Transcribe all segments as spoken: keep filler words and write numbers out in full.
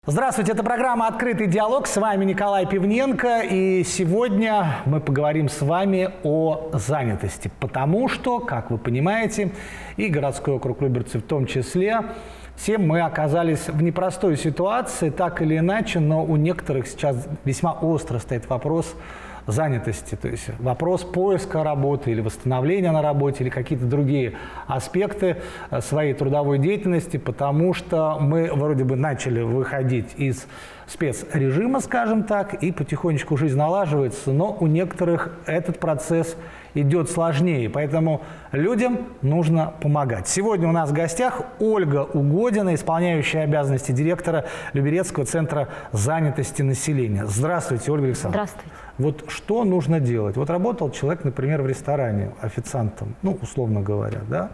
Здравствуйте, это программа «Открытый диалог». С вами Николай Пивненко. И сегодня мы поговорим с вами о занятости. Потому что, как вы понимаете, и городской округ Люберцы в том числе, все мы оказались в непростой ситуации, так или иначе, но у некоторых сейчас весьма остро стоит вопрос занятости, то есть вопрос поиска работы или восстановления на работе или какие-то другие аспекты своей трудовой деятельности, потому что мы вроде бы начали выходить из спецрежима, скажем так, и потихонечку жизнь налаживается, но у некоторых этот процесс идет сложнее, поэтому людям нужно помогать. Сегодня у нас в гостях Ольга Угодина, исполняющая обязанности директора Люберецкого центра занятости населения. Здравствуйте, Ольга Александровна. Здравствуйте. Вот что нужно делать? Вот работал человек, например, в ресторане официантом, ну, условно говоря, да?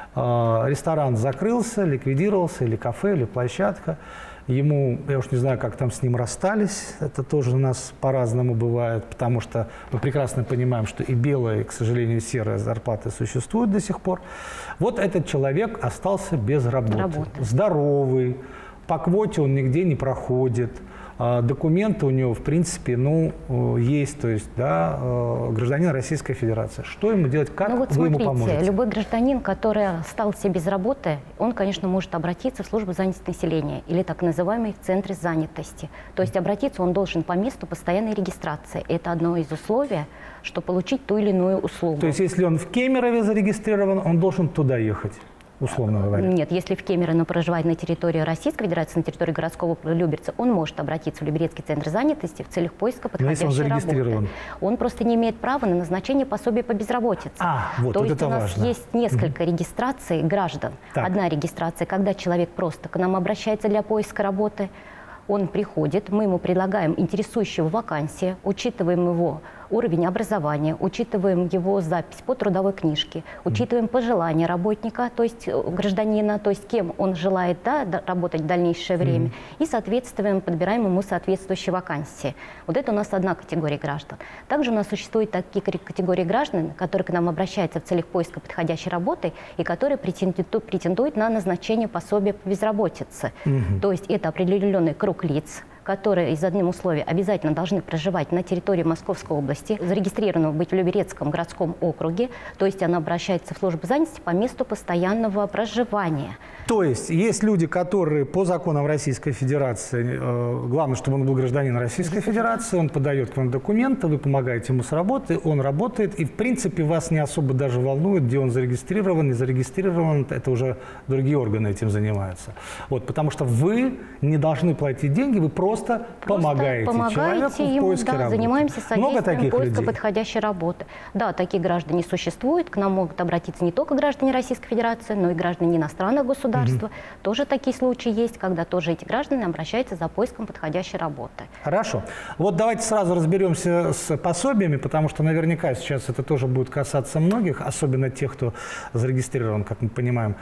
Ресторан закрылся, ликвидировался, или кафе, или площадка. Ему, я уж не знаю, как там с ним расстались, это тоже у нас по-разному бывает, потому что мы прекрасно понимаем, что и белая, и, к сожалению, серая зарплаты существуют до сих пор. Вот этот человек остался без работы. Работа. Здоровый, по квоте он нигде не проходит. Документы у него, в принципе, ну, есть, то есть, да, гражданин Российской Федерации. Что ему делать? Как ну, вот вы смотрите, ему поможете? Любой гражданин, который остался без работы, он, конечно, может обратиться в службу занятости населения или так называемый центр занятости. То есть обратиться он должен по месту постоянной регистрации. Это одно из условий, чтобы получить ту или иную услугу. То есть если он в Кемерове зарегистрирован, он должен туда ехать? Условно говоря. Нет, если в Кемерово проживает на территории Российской Федерации, на территории городского округа Люберцы, он может обратиться в Люберецкий центр занятости в целях поиска подходящей он работы. Он просто не имеет права на назначение пособия по безработице. А, вот, То вот есть это у нас важно. есть несколько mm-hmm. регистраций граждан. Так. Одна регистрация, когда человек просто к нам обращается для поиска работы, он приходит, мы ему предлагаем интересующую вакансию, учитываем его уровень образования, учитываем его запись по трудовой книжке, учитываем пожелания работника, то есть гражданина, то есть кем он желает, да, работать в дальнейшее время, mm-hmm. и, соответственно, подбираем ему соответствующие вакансии. Вот это у нас одна категория граждан. Также у нас существуют такие категории граждан, которые к нам обращаются в целях поиска подходящей работы и которые претендуют, претендуют на назначение пособия по безработице. Mm-hmm. То есть это определенный круг лиц, которые из одних условий обязательно должны проживать на территории Московской области, зарегистрированного быть в Люберецком городском округе, то есть она обращается в службу занятости по месту постоянного проживания. То есть есть люди, которые по законам Российской Федерации, э, главное, чтобы он был гражданин Российской Федерации, он подает к вам документы, вы помогаете ему с работой, он работает, и в принципе вас не особо даже волнует, где он зарегистрирован, не зарегистрирован, это уже другие органы этим занимаются. Вот, потому что вы не должны платить деньги, вы просто Просто, Просто помогаете, помогаете человеку ему, в поиске да, работы. Занимаемся содействием поиска людей? подходящей работы. Да, такие граждане существуют. К нам могут обратиться не только граждане Российской Федерации, но и граждане иностранных государств. Угу. Тоже такие случаи есть, когда тоже эти граждане обращаются за поиском подходящей работы. Хорошо. Вот давайте сразу разберемся с пособиями, потому что наверняка сейчас это тоже будет касаться многих, особенно тех, кто зарегистрирован, как мы понимаем,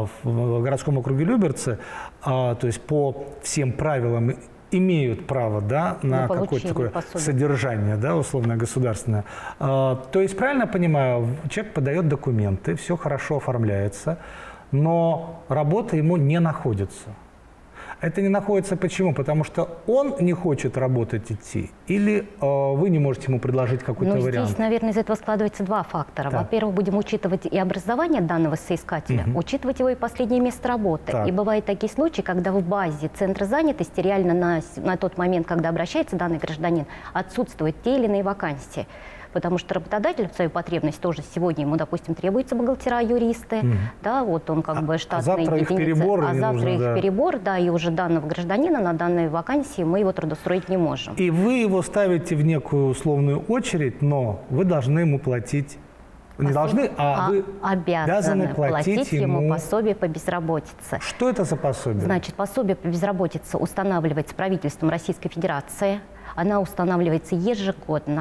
в городском округе Люберцы, то есть по всем правилам имеют право, да, на, на какое-то такое пособие. Содержание, да, условно государственное. А, то есть, правильно понимаю, человек подает документы, все хорошо оформляется, но работа ему не находится. Это не находится почему? Потому что он не хочет работать идти, или э, вы не можете ему предложить какой-то ну, вариант? Здесь, наверное, из этого складывается два фактора. Да. Во-первых, будем учитывать и образование данного соискателя, угу. учитывать его и последнее место работы. Так. И бывают такие случаи, когда в базе центра занятости реально на, на тот момент, когда обращается данный гражданин, отсутствуют те или иные вакансии. Потому что работодатель в свою потребность тоже сегодня ему, допустим, требуются бухгалтера, юристы, mm. да, вот он как а, бы штатный а завтра единица, их перебор, а завтра нужно, их да. перебор, да, и уже данного гражданина на данной вакансии мы его трудоустроить не можем. И вы его ставите в некую условную очередь, но вы должны ему платить. Не должны, а, а вы обязаны, обязаны платить, платить ему, ему пособие по безработице. Что это за пособие? Значит, пособие по безработице устанавливается правительством Российской Федерации. Она устанавливается ежегодно.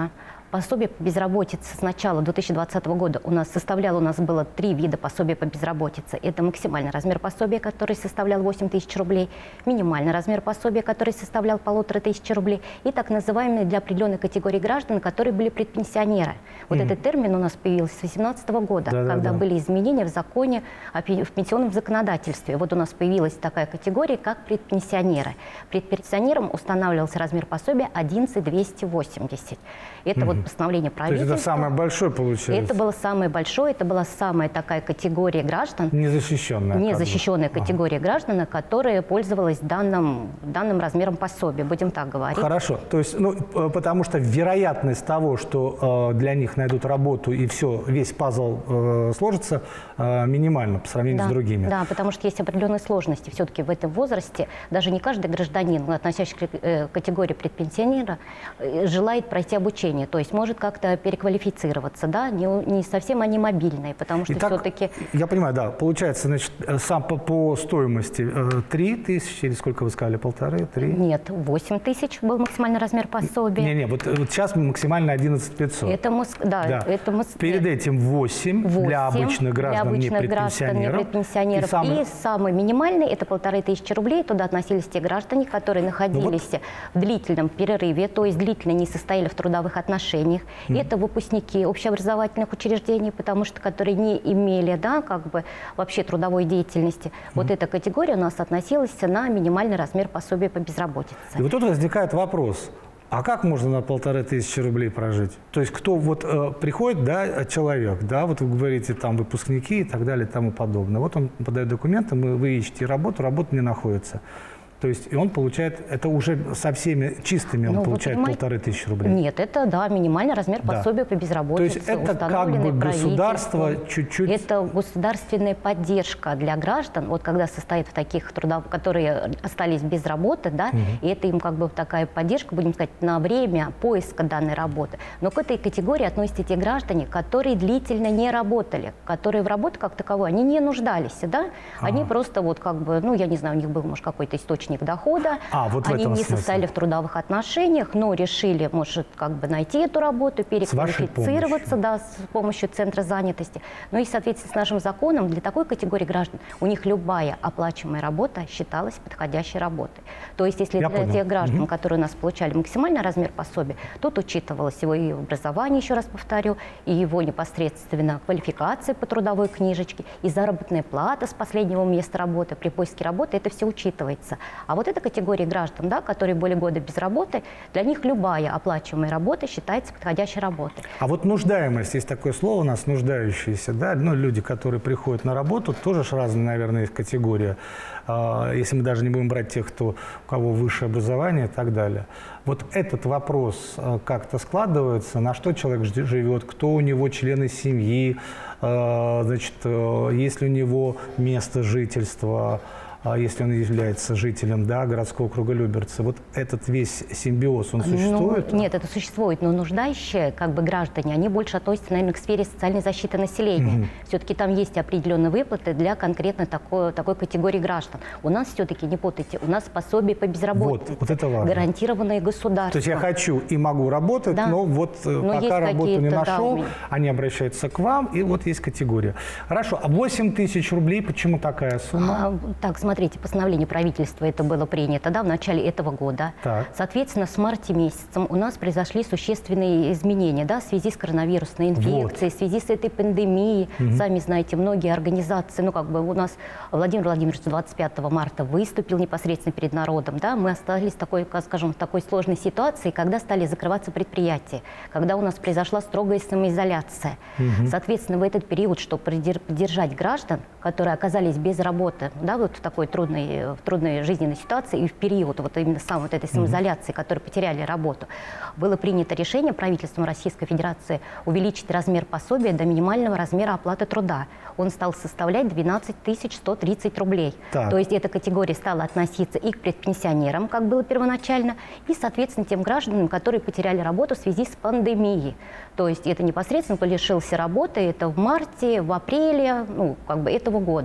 Пособие по безработице с начала две тысячи двадцатого года у нас составляло, у нас было три вида пособия по безработице. Это максимальный размер пособия, который составлял восемь тысяч рублей, минимальный размер пособия, который составлял полутора тысячи рублей, и так называемые для определенной категории граждан, которые были предпенсионеры. Вот mm-hmm. этот термин у нас появился с две тысячи восемнадцатого года, да, когда да, да. были изменения в законе, о, в пенсионном законодательстве. Вот у нас появилась такая категория, как предпенсионеры. Предпенсионерам устанавливался размер пособия одиннадцать тысяч двести восемьдесят. Это mm-hmm. вот постановление правительства. То есть это самое большое получается? Это было самое большое, это была самая такая категория граждан. Незащищенная. Незащищенная категория ага. граждан, которая пользовалась данным, данным размером пособия, будем так говорить. Хорошо. То есть, ну, потому что вероятность того, что э, для них найдут работу и все, весь пазл э, сложится, э, минимальна по сравнению да, с другими. Да, потому что есть определенные сложности. Все-таки в этом возрасте даже не каждый гражданин, относящийся к э, категории предпенсионера, э, желает пройти обучение. То есть может как-то переквалифицироваться, да, не, не совсем они мобильные, потому что все-таки... Я понимаю, да, получается, значит, сам по, по стоимости три тысячи, или сколько вы сказали, полторы, три? Нет, восемь тысяч был максимальный размер пособия. Не-не, вот, вот сейчас максимально одиннадцать тысяч пятьсот. Это Моск... да, да. это Моск... Перед этим восемь для обычных граждан, для обычных не предпенсионеров. Граждан, не предпенсионеров. И, самый... и самый минимальный, это полторы тысячи рублей, туда относились те граждане, которые находились ну, вот... в длительном перерыве, то есть длительно не состояли в трудовых отношениях. Mm. Это выпускники общеобразовательных учреждений, потому что которые не имели, да, как бы вообще трудовой деятельности. Mm. Вот эта категория у нас относилась на минимальный размер пособия по безработице. И вот тут возникает вопрос. А как можно на полторы тысячи рублей прожить? То есть кто вот э, приходит, да, человек, да, вот вы говорите, там, выпускники и так далее и тому подобное. Вот он подает документы, мы, вы ищете работу, работа не находится. То есть и он получает, это уже со всеми чистыми он ну, получает полторы тысячи рублей? Нет, это, да, минимальный размер да. пособия по безработице. То есть это как бы государство чуть-чуть... Это государственная поддержка для граждан, вот когда состоит в таких трудах, которые остались без работы, да, угу. и это им как бы такая поддержка, будем сказать, на время поиска данной работы. Но к этой категории относятся те граждане, которые длительно не работали, которые в работе как таковой, они не нуждались, да, ага. они просто вот как бы, ну, я не знаю, у них был, может, какой-то источник дохода, а, вот они не смысле. состояли в трудовых отношениях, но решили, может, как бы найти эту работу, переквалифицироваться да, с помощью центра занятости. Ну и, соответственно, с нашим законом для такой категории граждан у них любая оплачиваемая работа считалась подходящей работой. То есть, если Я для понял. тех граждан, угу. которые у нас получали максимальный размер пособия, тут учитывалось его и образование, еще раз повторю, и его непосредственно квалификация по трудовой книжечке, и заработная плата с последнего места работы при поиске работы, это все учитывается. А вот эта категория граждан, да, которые более года без работы, для них любая оплачиваемая работа считается подходящей работой. А вот нуждаемость, есть такое слово у нас, нуждающиеся, да, ну, люди, которые приходят на работу, тоже ж разные, наверное, есть категория. Если мы даже не будем брать тех, кто, у кого высшее образование и так далее. Вот этот вопрос как-то складывается, на что человек живет, кто у него члены семьи, значит, есть ли у него место жительства, если он является жителем да, городского округа Люберцы. Вот этот весь симбиоз, он существует? Ну, нет, это существует, но нуждающие как бы, граждане, они больше относятся, наверное, к сфере социальной защиты населения. Угу. Все-таки там есть определенные выплаты для конкретно такой, такой категории граждан. У нас все-таки, не путайте, у нас пособие по безработице, вот, вот это важно. Гарантированные государством. То есть я хочу и могу работать, да. но вот но пока работу не нашел, да, они обращаются к вам, и вот есть категория. Хорошо, а восемь тысяч рублей, почему такая сумма? А, так, смотрите. Смотрите, постановление правительства это было принято да, в начале этого года. Так. Соответственно, с марта месяцем у нас произошли существенные изменения да, в связи с коронавирусной инфекцией, вот. в связи с этой пандемией. Угу. Сами знаете, многие организации, ну как бы у нас Владимир Владимирович двадцать пятого марта выступил непосредственно перед народом. Да, мы остались в такой, скажем, в такой сложной ситуации, когда стали закрываться предприятия, когда у нас произошла строгая самоизоляция. Угу. Соответственно, в этот период, чтобы поддержать граждан, которые оказались без работы, да, вот в такой трудной, в трудной жизненной ситуации и в период вот именно самой вот этой самоизоляции, mm-hmm. которые потеряли работу, было принято решение правительством Российской Федерации увеличить размер пособия до минимального размера оплаты труда. Он стал составлять двенадцать тысяч сто тридцать рублей. Так. То есть эта категория стала относиться и к предпенсионерам, как было первоначально, и, соответственно, тем гражданам, которые потеряли работу в связи с пандемией. То есть это непосредственно, кто лишился работы, это в марте, в апреле, ну, как бы этого года.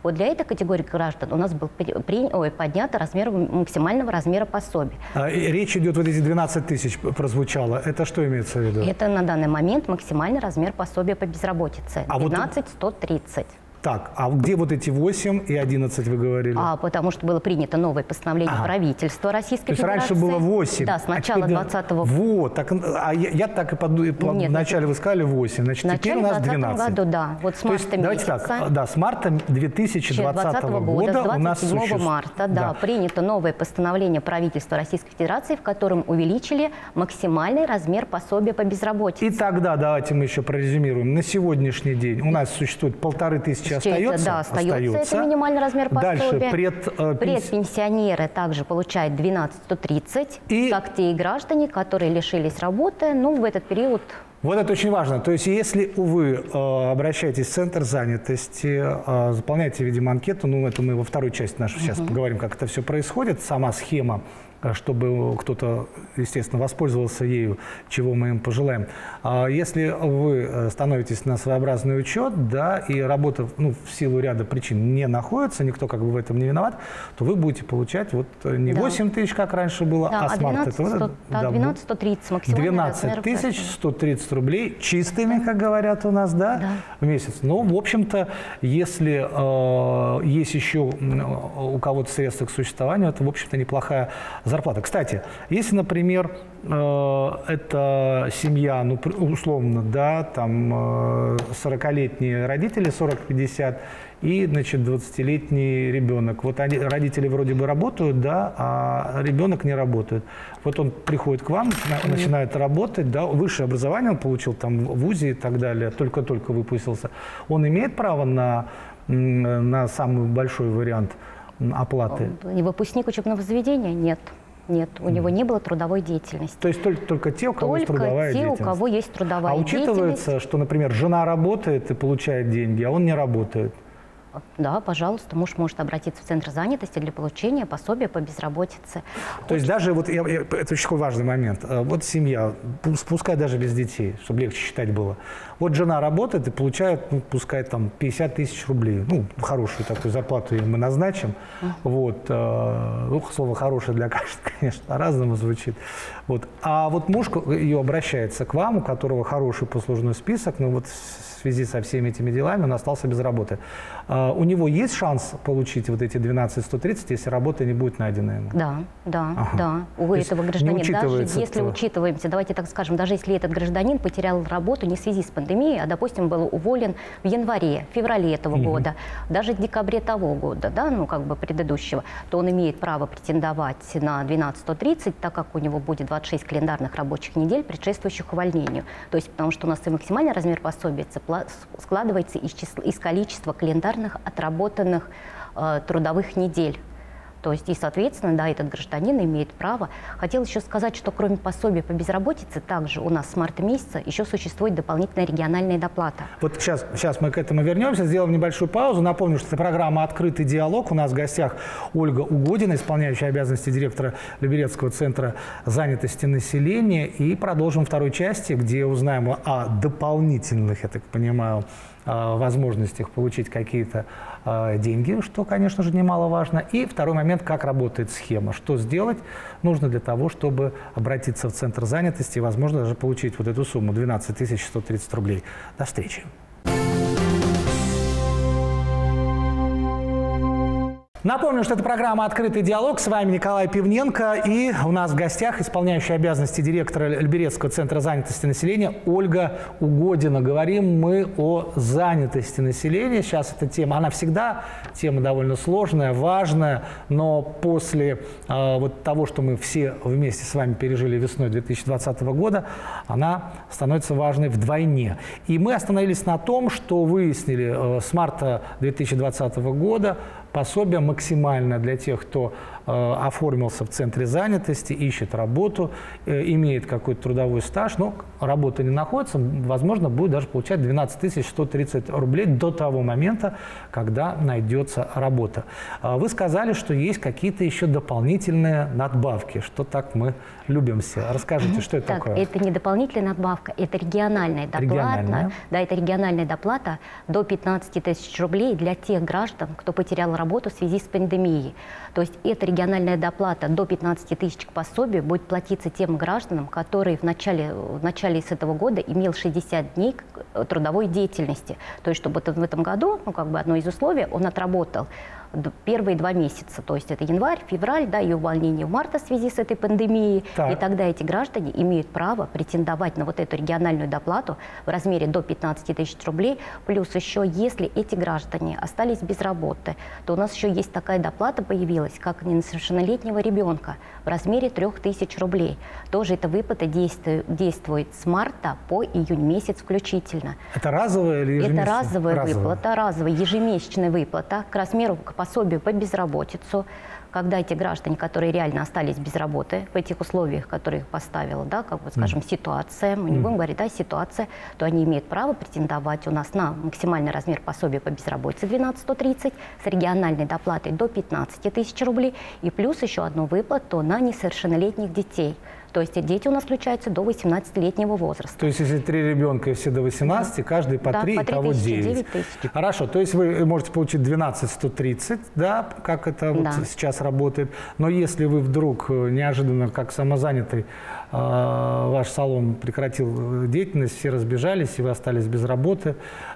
Вот для этой категории граждан у нас был при, при, ой, поднят размер максимального размера пособия. А, речь идет, вот эти двенадцать тысяч прозвучало. Это что имеется в виду? Это на данный момент максимальный размер пособия по безработице. А двенадцать сто тридцать. Так, а где вот эти восемь и одиннадцать вы говорили? А, потому что было принято новое постановление ага. правительства Российской Федерации. То есть Федерации. раньше было восемь. Да, с начала двадцатого года. Вот, так, а я, я так и подумал, вначале вы сказали восемь, значит, теперь у нас двенадцать. году, да, вот с марта есть, месяца. Так, да, с марта две тысячи двадцатого года, года у нас с двадцать седьмого марта, да, да, принято новое постановление правительства Российской Федерации, в котором увеличили максимальный размер пособия по безработице. И тогда, давайте мы еще прорезюмируем, на сегодняшний день у нас существует полторы тысячи остается? Да, остается, это минимальный размер пособия. Дальше пред, э, предпенсионеры также получают двенадцать сто тридцать, и... как те и граждане, которые лишились работы, ну, в этот период. Вот это очень важно. То есть, если вы э, обращаетесь в Центр занятости, э, заполняете, видимо, анкету, ну, это мы во второй части нашей сейчас uh-huh. поговорим, как это все происходит, сама схема, чтобы кто-то, естественно, воспользовался ею, чего мы им пожелаем. Если вы становитесь на своеобразный учет, да, и работа, ну, в силу ряда причин не находится, никто как бы в этом не виноват, то вы будете получать вот не да. восемь тысяч, как раньше было, да, а с марта этого... Да, двенадцать сто тридцать максимально. двенадцать тысяч сто тридцать рублей чистыми, как говорят у нас, да, да. в месяц. Но, в общем-то, если э, есть еще у кого-то средства к существованию, это, в общем-то, неплохая зарплата. Кстати, если, например, э, это семья, ну, условно, да, там сорокалетние родители, сорок-пятьдесят, и, значит, двадцатилетний ребенок. Вот они, родители вроде бы работают, да, а ребенок не работает. Вот он приходит к вам, начинает работать, да, высшее образование он получил там в вузе и так далее, только-только выпустился. Он имеет право на, на самый большой вариант оплаты? И выпускник учебного заведения? Нет. Нет, у него не было трудовой деятельности. То есть только, только те, у кого есть трудовая деятельность? Только те, у кого есть трудовая деятельность. А учитывается, деятельность? что, например, жена работает и получает деньги, а он не работает? Да, пожалуйста, муж может обратиться в Центр занятости для получения пособия по безработице. То есть даже, вот я, я, это очень важный момент, вот семья, пускай даже без детей, чтобы легче считать было. Вот жена работает и получает, ну, пускай там пятьдесят тысяч рублей, ну, хорошую такую зарплату мы назначим. Mm. Вот, э, ну, слово хорошее для каждого, конечно, по-разному звучит. Вот. А вот муж ее обращается к вам, у которого хороший послужной список, но вот в связи со всеми этими делами он остался без работы. Uh, у него есть шанс получить вот эти двенадцать сто тридцать, если работа не будет найдена ему? Да, да, ага. да. У То этого гражданина, даже если то... учитываемся, давайте так скажем, даже если этот гражданин потерял работу не в связи с пандемией, а, допустим, был уволен в январе, феврале этого угу. года, даже в декабре того года, да, ну как бы предыдущего, то он имеет право претендовать на двенадцать сто тридцать, так как у него будет двадцать шесть календарных рабочих недель, предшествующих увольнению. То есть, потому что у нас и максимальный размер пособия складывается из, числа, из количества календарных отработанных э, трудовых недель. То есть, и, соответственно, да, этот гражданин имеет право. Хотела еще сказать, что кроме пособия по безработице, также у нас с марта месяца еще существует дополнительная региональная доплата. Вот сейчас, сейчас мы к этому вернемся, сделаем небольшую паузу. Напомню, что это программа «Открытый диалог». У нас в гостях Ольга Угодина, исполняющая обязанности директора Люберецкого центра занятости населения. И продолжим второй части, где узнаем о дополнительных, я так понимаю, возможностях получить какие-то э, деньги, что, конечно же, немаловажно. И второй момент, как работает схема. Что сделать нужно для того, чтобы обратиться в Центр занятости и, возможно, даже получить вот эту сумму двенадцать тысяч сто тридцать рублей. До встречи. Напомню, что это программа «Открытый диалог». С вами Николай Пивненко. И у нас в гостях исполняющая обязанности директора Люберецкого центра занятости населения Ольга Угодина. Говорим мы о занятости населения. Сейчас эта тема, она всегда тема довольно сложная, важная. Но после э, вот того, что мы все вместе с вами пережили весной две тысячи двадцатого года, она становится важной вдвойне. И мы остановились на том, что выяснили э, с марта две тысячи двадцатого года пособие максимально для тех, кто э, оформился в центре занятости, ищет работу, э, имеет какой-то трудовой стаж, но работа не находится, возможно, будет даже получать двенадцать тысяч сто тридцать рублей до того момента, когда найдется работа. Э, вы сказали, что есть какие-то еще дополнительные надбавки, что так мы любим все. Расскажите, что это так, такое? Это не дополнительная надбавка, это региональная доплата. Региональная. Да, это региональная доплата до пятнадцати тысяч рублей для тех граждан, кто потерял работу в связи с пандемией. То есть эта региональная доплата до пятнадцати тысяч к пособию будет платиться тем гражданам, которые в начале, в начале с этого года имел шестьдесят дней трудовой деятельности. То есть чтобы в этом году, ну как бы одно из условий, он отработал первые два месяца, то есть это январь, февраль, да, и увольнение в марте в связи с этой пандемией. Так. И тогда эти граждане имеют право претендовать на вот эту региональную доплату в размере до пятнадцати тысяч рублей. Плюс еще, если эти граждане остались без работы, то у нас еще есть такая доплата появилась, как несовершеннолетнего ребенка в размере трёх тысяч рублей. Тоже эта выплата действует, действует с марта по июнь месяц включительно. Это разовая или ежемесячная? Это разовая, разовая выплата, разовая ежемесячная выплата к размеру к пособию по безработицу, когда эти граждане, которые реально остались без работы в этих условиях, которые их поставила, да, как бы, скажем, mm. ситуация, мы не будем говорить, да, ситуация, то они имеют право претендовать у нас на максимальный размер пособия по безработице двенадцать тысяч сто тридцать с региональной доплатой до пятнадцати тысяч рублей и плюс еще одну выплату на несовершеннолетних детей. То есть дети у нас включаются до восемнадцатилетнего возраста. То есть если три ребенка и все до восемнадцати, да. каждый по три, да, итого девять. Хорошо, то есть вы можете получить двенадцать тысяч сто тридцать, да, как это вот да. сейчас работает. Но если вы вдруг неожиданно, как самозанятый, ваш салон прекратил деятельность, все разбежались, и вы остались без работы,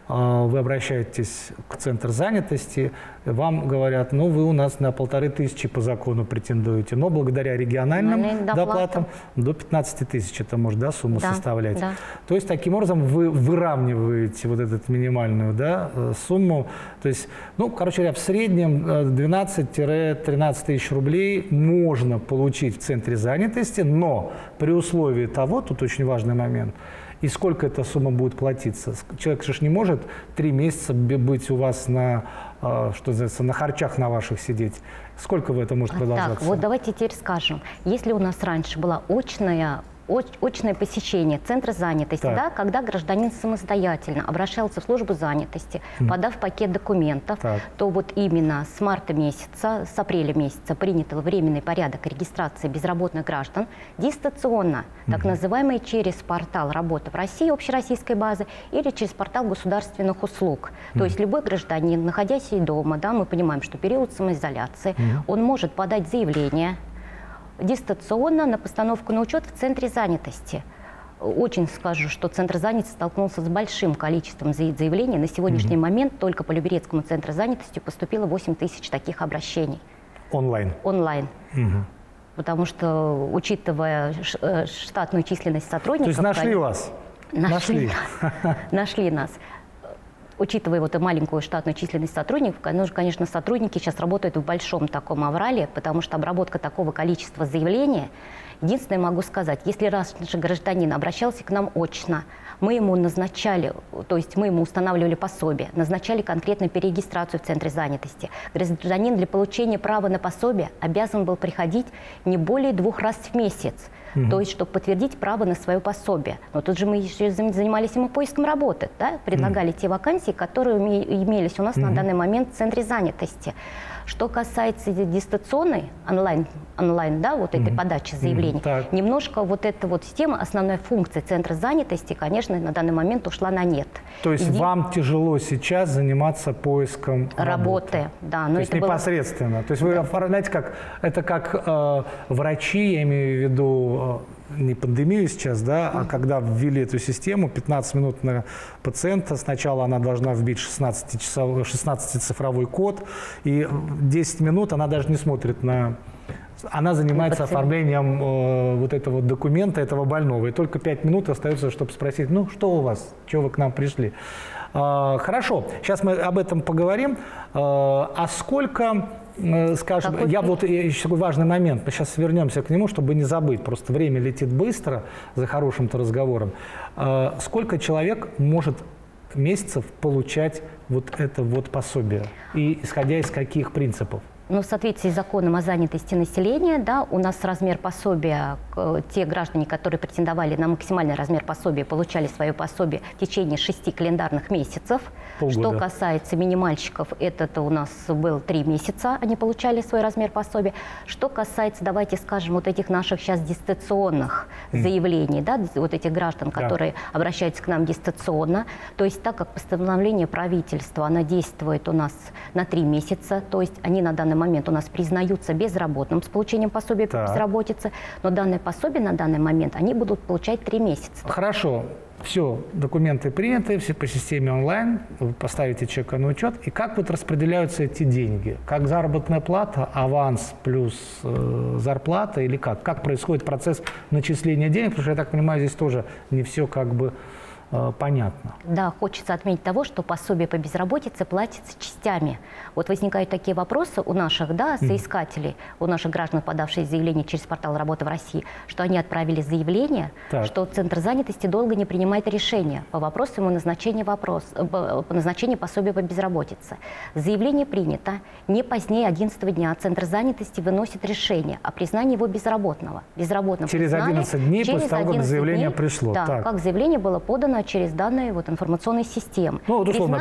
вы обращаетесь к центру занятости, вам говорят, ну вы у нас на полторы тысячи по закону претендуете, но благодаря региональным доплатам, доплатам до пятнадцати тысяч это может, да, сумма да, составлять. Да. То есть таким образом вы выравниваете вот эту минимальную, да, сумму. То есть, ну, короче говоря, в среднем двенадцать-тринадцать тысяч рублей можно получить в центре занятости, но при условии того, тут очень важный момент, и сколько эта сумма будет платиться. Человек же не может три месяца быть у вас на, что называется, на харчах на ваших сидеть. Сколько в это может продолжаться? Так, вот давайте теперь скажем. Если у нас раньше была очная очное посещение центра занятости, да, когда гражданин самостоятельно обращался в службу занятости, mm. подав пакет документов, так. то вот именно с марта месяца, с апреля месяца принят временный порядок регистрации безработных граждан дистанционно, mm. так называемый через портал «Работа в России» общероссийской базы или через портал государственных услуг. Mm. То есть любой гражданин, находясь дома, да, мы понимаем, что период самоизоляции, mm. он может подать заявление дистанционно на постановку на учет в центре занятости. Очень скажу, что центр занятости столкнулся с большим количеством заявлений. На сегодняшний mm-hmm. момент только по Люберецкому центру занятости поступило восемь тысяч таких обращений. Онлайн? Онлайн. Mm-hmm. Потому что, учитывая штатную численность сотрудников... То есть нашли они... вас? Нашли. Нашли нас. Учитывая вот эту маленькую штатную численность сотрудников, конечно, сотрудники сейчас работают в большом таком аврале, потому что обработка такого количества заявлений, единственное могу сказать, если раз же гражданин обращался к нам очно, мы ему назначали, то есть мы ему устанавливали пособие, назначали конкретно перерегистрацию в центре занятости. Гражданин для получения права на пособие обязан был приходить не более двух раз в месяц. Mm-hmm. То есть, чтобы подтвердить право на свое пособие. Но тут же мы еще занимались ему поиском работы, да? Предлагали mm-hmm. те вакансии, которые имелись у нас mm-hmm. на данный момент в центре занятости. Что касается дистанционной онлайн, онлайн да, вот этой mm-hmm. подачи заявлений, mm-hmm. немножко вот эта вот система, основная функция центра занятости, конечно, на данный момент ушла на нет. То есть Иди... вам тяжело сейчас заниматься поиском работы? Работы, да. Но То есть это непосредственно? Было... То есть вы, да. знаете, как, это как э, врачи, я имею в виду... не пандемию сейчас, да, а когда ввели эту систему, пятнадцать минут на пациента, сначала она должна вбить шестнадцатицифровой код, и десять минут она даже не смотрит на... Она занимается оформлением э, вот этого документа, этого больного, и только пять минут остается, чтобы спросить, ну, что у вас, чего вы к нам пришли? Э, хорошо, сейчас мы об этом поговорим. Э, а сколько... Скажем, Какой я вот еще такой важный момент, мы сейчас вернемся к нему, чтобы не забыть, просто время летит быстро за хорошим-то разговором. Сколько человек может месяцев получать вот это вот пособие? И исходя из каких принципов? Ну, в соответствии с законом о занятости населения, да, у нас размер пособия, те граждане, которые претендовали на максимальный размер пособия, получали свое пособие в течение шести календарных месяцев. Полгода. Что касается минимальщиков, это у нас был три месяца, они получали свой размер пособия. Что касается, давайте скажем, вот этих наших сейчас дистанционных mm. заявлений, да, вот этих граждан, да. которые обращаются к нам дистанционно, то есть так как постановление правительства, оно действует у нас на три месяца, то есть они на данный момент у нас признаются безработным с получением пособия по безработице, но данное пособие на данный момент они будут получать три месяца. Хорошо. Все, документы приняты, все по системе онлайн, вы поставите чек на учет. И как вот распределяются эти деньги? Как заработная плата, аванс плюс э, зарплата или как? Как происходит процесс начисления денег? Потому что, я так понимаю, здесь тоже не все как бы э, понятно. Да, хочется отметить того, что пособие по безработице платится частями. Вот возникают такие вопросы у наших, да, соискателей, mm. у наших граждан, подавших заявление через портал «Работа в России», что они отправили заявление, так. что Центр занятости долго не принимает решения по вопросу ему назначения, вопрос, по назначению пособия по безработице. Заявление принято, не позднее одиннадцатого дня Центр занятости выносит решение о признании его безработного. безработного через признали, одиннадцать дней через после того, как заявление дней, пришло. Да, так. как заявление было подано через данные вот, информационной системы. Ну, вот условно,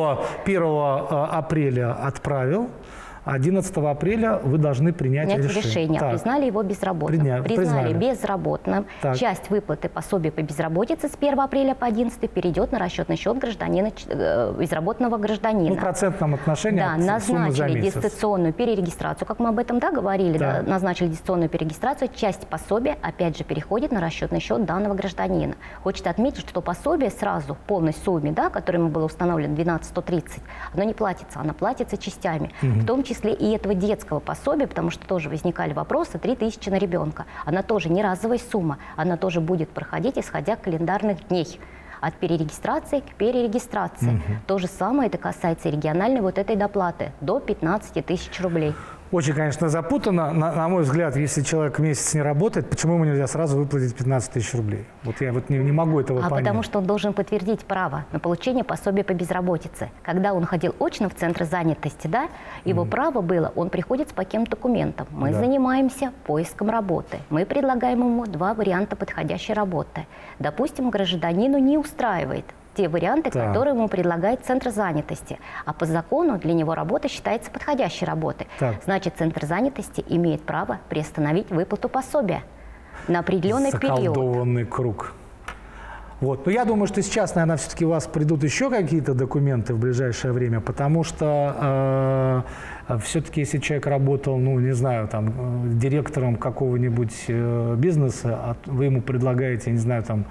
первого апреля отправил, одиннадцатого апреля вы должны принять, принять решение. решение. Так. Признали его безработным. Приня... Признали Признали. безработным. Так. Часть выплаты пособия по безработице с первого апреля по одиннадцатое перейдет на расчетный счет гражданина, безработного гражданина. Ну, в процентном отношении да, от суммы за назначили месяц. дистанционную перерегистрацию, как мы об этом да, говорили, да. Да, назначили дистанционную перерегистрацию, часть пособия опять же переходит на расчетный счет данного гражданина. Хочется отметить, что пособие сразу в полной сумме, да, которым было установлено двенадцать сто тридцать, оно не платится, оно платится частями, угу. в том числе и этого детского пособия, потому что тоже возникали вопросы, три тысячи на ребенка. Она тоже не разовая сумма, она тоже будет проходить, исходя календарных дней. От перерегистрации к перерегистрации. Угу. То же самое это касается региональной вот этой доплаты до пятнадцати тысяч рублей. Очень, конечно, запутанно. На, на мой взгляд, если человек месяц не работает, почему ему нельзя сразу выплатить пятнадцать тысяч рублей? Вот я вот не, не могу этого а понять. Потому что он должен подтвердить право на получение пособия по безработице. Когда он ходил очно в Центр занятости, да, его mm. право было, он приходит с каким документом. Мы да. занимаемся поиском работы. Мы предлагаем ему два варианта подходящей работы. Допустим, гражданину не устраивает те варианты, да. которые ему предлагает Центр занятости. А по закону для него работа считается подходящей работой. Так. Значит, Центр занятости имеет право приостановить выплату пособия на определенный период. Заколдованный круг. Вот. Но я думаю, что сейчас, наверное, все-таки у вас придут еще какие-то документы в ближайшее время, потому что э, все-таки, если человек работал, ну, не знаю, там, э, директором какого-нибудь э, бизнеса, а вы ему предлагаете, не знаю, там,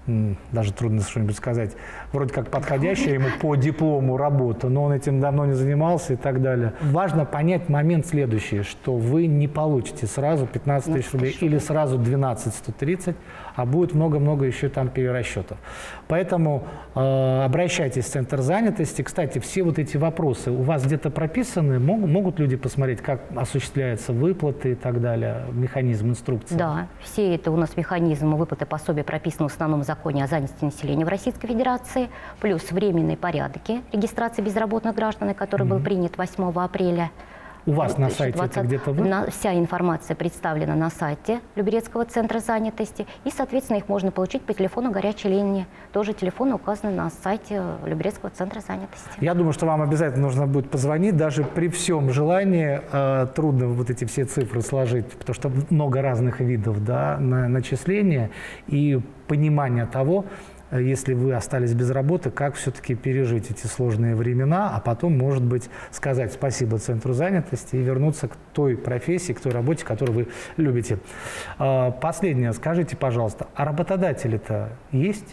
даже трудно что-нибудь сказать, вроде как подходящая ему по диплому работа, но он этим давно не занимался и так далее. Важно понять момент следующий, что вы не получите сразу пятнадцать тысяч рублей или сразу двенадцать сто тридцать, а будет много-много еще там перерасчетов. Поэтому э, обращайтесь в Центр занятости. Кстати, все вот эти вопросы у вас где-то прописаны? Могут, могут люди посмотреть, как осуществляются выплаты и так далее, механизм, инструкции? Да, все это у нас механизмы выплаты пособия прописаны в основном законе о занятости населения в Российской Федерации, плюс временные порядки регистрации безработных граждан, который mm-hmm. был принят восьмого апреля. У вас на сайте это где-то вы? На, вся информация представлена на сайте Люберецкого центра занятости, и, соответственно, их можно получить по телефону горячей линии. Тоже телефоны указаны на сайте Люберецкого центра занятости. Я думаю, что вам обязательно нужно будет позвонить, даже при всем желании. Э, трудно вот эти все цифры сложить, потому что много разных видов, да, на начисления и понимание того, если вы остались без работы, как все-таки пережить эти сложные времена, а потом, может быть, сказать спасибо Центру занятости и вернуться к той профессии, к той работе, которую вы любите. Последнее. Скажите, пожалуйста, а работодатели-то есть?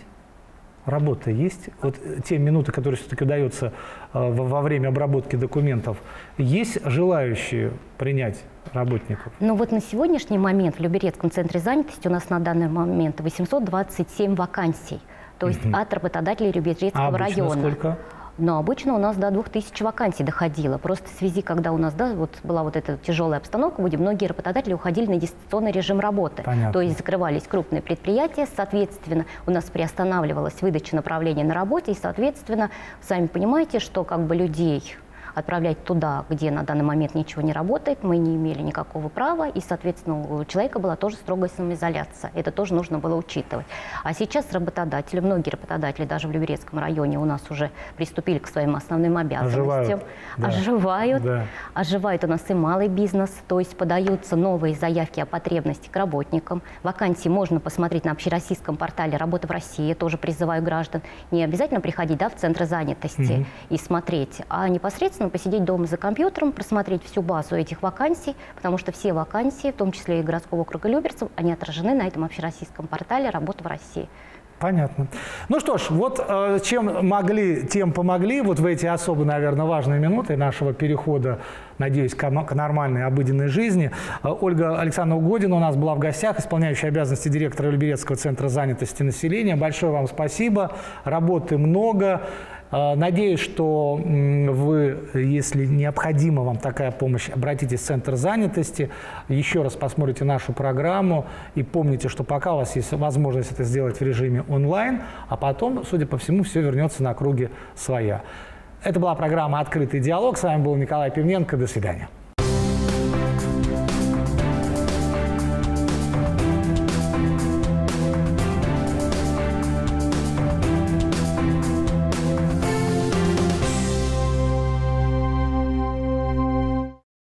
Работа есть? Вот те минуты, которые все-таки удается во время обработки документов, есть желающие принять работников? Ну вот на сегодняшний момент в Люберецком центре занятости у нас на данный момент восемьсот двадцать семь вакансий. То есть угу. от работодателей Люберецкого а района. Сколько? Но обычно у нас до двух тысяч вакансий доходило. Просто в связи, когда у нас да, вот была вот эта тяжелая обстановка, где многие работодатели уходили на дистанционный режим работы. Понятно. То есть закрывались крупные предприятия, соответственно, у нас приостанавливалась выдача направления на работе, и, соответственно, сами понимаете, что как бы людей отправлять туда, где на данный момент ничего не работает, мы не имели никакого права, и, соответственно, у человека была тоже строгая самоизоляция. Это тоже нужно было учитывать. А сейчас работодатели, многие работодатели, даже в Люберецком районе, у нас уже приступили к своим основным обязанностям. Оживают. Да. Оживают. Да. Оживает у нас и малый бизнес, то есть подаются новые заявки о потребности к работникам. Вакансии можно посмотреть на общероссийском портале «Работа в России». Тоже призываю граждан не обязательно приходить, да, в центры занятости mm-hmm. и смотреть, а непосредственно посидеть дома за компьютером, просмотреть всю базу этих вакансий, потому что все вакансии, в том числе и городского округа Люберцев, они отражены на этом общероссийском портале «Работа в России». Понятно. Ну что ж, вот э, чем могли, тем помогли вот в эти особо, наверное, важные минуты нашего перехода, надеюсь, к, к нормальной обыденной жизни. Э, Ольга Александровна Година у нас была в гостях, исполняющая обязанности директора Люберецкого центра занятости населения. Большое вам спасибо. Работы много. Надеюсь, что вы, если необходима вам такая помощь, обратитесь в Центр занятости, еще раз посмотрите нашу программу и помните, что пока у вас есть возможность это сделать в режиме онлайн, а потом, судя по всему, все вернется на круги своя. Это была программа «Открытый диалог». С вами был Николай Пивненко. До свидания.